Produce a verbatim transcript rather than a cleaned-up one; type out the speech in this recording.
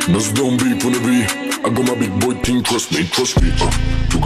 Buzz down beep on the beat. I got my big boy thing, trust me, trust me. Uh.